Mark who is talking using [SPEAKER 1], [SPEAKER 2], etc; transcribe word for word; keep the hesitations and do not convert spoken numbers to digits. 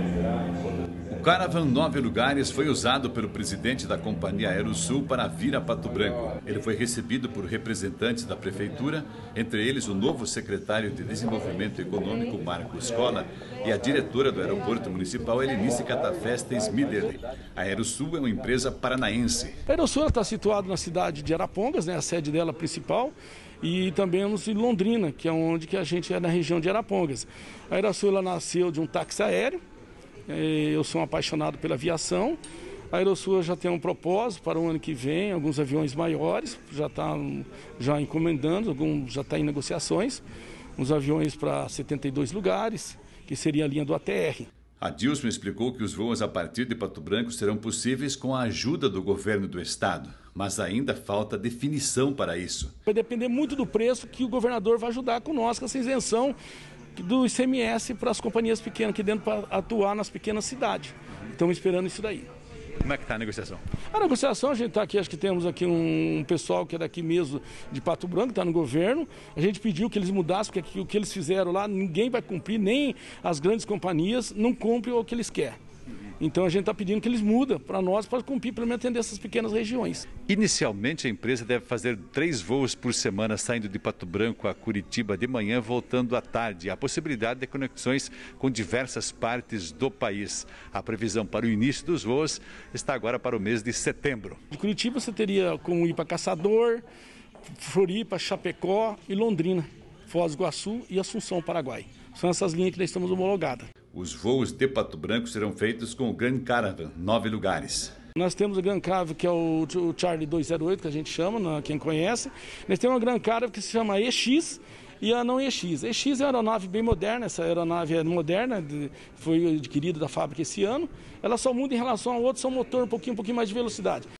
[SPEAKER 1] O Caravan Nove Lugares foi usado pelo presidente da companhia Aerosul para vir a Pato Branco. Ele foi recebido por representantes da prefeitura, entre eles o novo secretário de Desenvolvimento Econômico, Marcos Cola, e a diretora do aeroporto municipal, Helenice Catafesta Smidley. A Aerosul é uma empresa paranaense.
[SPEAKER 2] A Aerosul está situada na cidade de Arapongas, né, a sede dela principal, e também em Londrina, que é onde que a gente é na região de Arapongas. A Aerosul ela nasceu de um táxi aéreo. Eu sou um apaixonado pela aviação. A Aerosul já tem um propósito para o ano que vem, alguns aviões maiores, já está já encomendando, alguns já está em negociações, uns aviões para setenta e dois lugares, que seria a linha do A T R.
[SPEAKER 1] Adilson explicou que os voos a partir de Pato Branco serão possíveis com a ajuda do governo do estado, mas ainda falta definição para isso.
[SPEAKER 2] Vai depender muito do preço que o governador vai ajudar conosco, essa isenção do I C M S para as companhias pequenas aqui dentro para atuar nas pequenas cidades. Estamos esperando isso daí.
[SPEAKER 1] Como é que está a negociação?
[SPEAKER 2] A negociação, a gente está aqui, acho que temos aqui um pessoal que é daqui mesmo de Pato Branco, está no governo. A gente pediu que eles mudassem, porque o que eles fizeram lá, ninguém vai cumprir, nem as grandes companhias não cumprem o que eles querem. Então a gente está pedindo que eles mudem para nós, para cumprir, pelo menos atender essas pequenas regiões.
[SPEAKER 1] Inicialmente a empresa deve fazer três voos por semana, saindo de Pato Branco a Curitiba de manhã, voltando à tarde. Há possibilidade de conexões com diversas partes do país. A previsão para o início dos voos está agora para o mês de setembro.
[SPEAKER 2] De Curitiba você teria como ir para Caçador, Floripa, Chapecó e Londrina, Foz do Iguaçu e Assunção, Paraguai. São essas linhas que nós estamos homologadas.
[SPEAKER 1] Os voos de Pato Branco serão feitos com o Grand Caravan, Nove Lugares.
[SPEAKER 2] Nós temos o Grand Caravan, que é o Charlie duzentos e oito, que a gente chama, quem conhece. Nós temos uma Grand Caravan que se chama E X e a não E X. E X é uma aeronave bem moderna, essa aeronave é moderna, foi adquirida da fábrica esse ano. Ela só muda em relação ao outro, só um motor um pouquinho, um pouquinho mais de velocidade.